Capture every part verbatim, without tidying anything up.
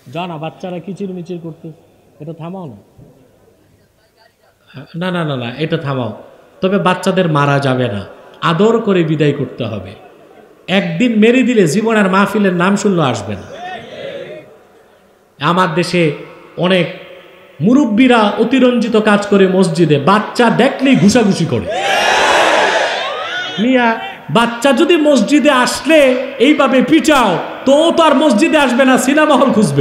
জানা বাচ্চারা কিচির মিচির করতে, এটা থামাও না। না না না না এটা থামাও। তবে বাচ্চাদের মারা যাবে না, আদর করে বিদায় করতে হবে। একদিন মেরে দিলে জীবন আর মাহফিলের নাম শুনলেও আসবে না। আমার দেশে অনেক মুরব্বীরা অতিরঞ্জিত কাজ করে, মসজিদে বাচ্চা দেখলেই ঘুষাঘুষি করে। মিয়া বাচ্চা যদি মসজিদে আসলে এইভাবে পিটাও তো ও তো আর মসজিদে আসবে না, সিনেমা হল খুঁজবে।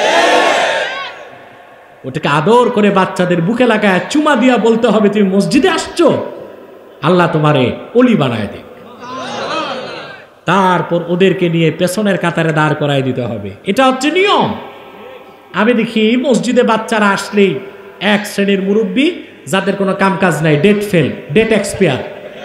ওটাকে আদর করে বাচ্চাদের বুকে লাগায় চুমা দিয়া বলতে হবে তুমি মসজিদে আসছো, আল্লাহ তোমারে অলি বানায় দিক। তারপর ওদেরকে নিয়ে পেছনের কাতারে দাঁড় করায় দিতে হবে, এটা হচ্ছে নিয়ম। আমি দেখি মসজিদে বাচ্চারা আসলেই এক শ্রেণীর মুরব্বী যাদের কোনো কামকাজ নাই, ডেট ফেল, ডেট এক্সপায়ার,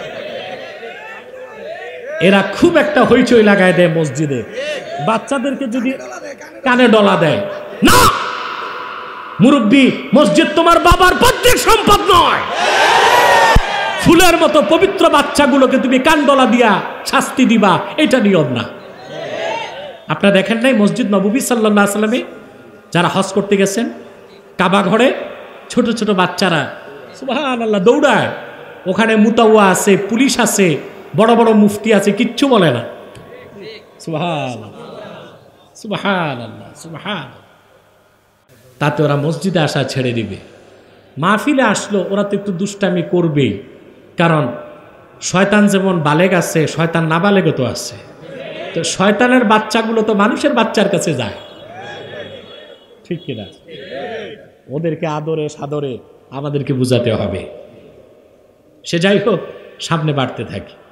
এরা খুব একটা হইচই লাগায় দেয় মসজিদে। বাচ্চাদেরকে যদি কানে ডলা দেয়, না মুরব্বী মসজিদ তোমার বাবার পৈতৃক সম্পদ নয়, ফুলের মতো পবিত্র বাচ্চাগুলোকে তুমি কান ডলা দিয়া শাস্তি দিবা, এটা নিয়ম না। আপনারা দেখেন নাই মসজিদ নববী সাল্লাল্লাহু আলাইহি ওয়াসাল্লামে যারা হজ করতে গেছেন, কাবা ঘরে ছোট ছোট বাচ্চারা সুবহানাল্লাহ দৌড়ায়, ওখানে মুতাওয়া আছে, পুলিশ আছে, বড় বড় মুফতি আছে, কিচ্ছু বলে না। সুবহানাল্লাহ সুবহানাল্লাহ সুবহানাল্লাহ। তাতে ওরা মসজিদে আসা ছেড়ে দিবে। মাহফিলে আসলো ওরা তো একটু দুষ্টামি করবেই, কারণ শয়তান যেমন বালেগ আছে, শয়তান নাবালেগও তো আছে। তো শয়তানের বাচ্চাগুলো তো মানুষের বাচ্চার কাছে যায়, ঠিক কিনা? ওদেরকে আদরে সাদরে আমাদেরকে বুঝাতে হবে। সে যাই হোক, সামনে বাড়তে থাকি।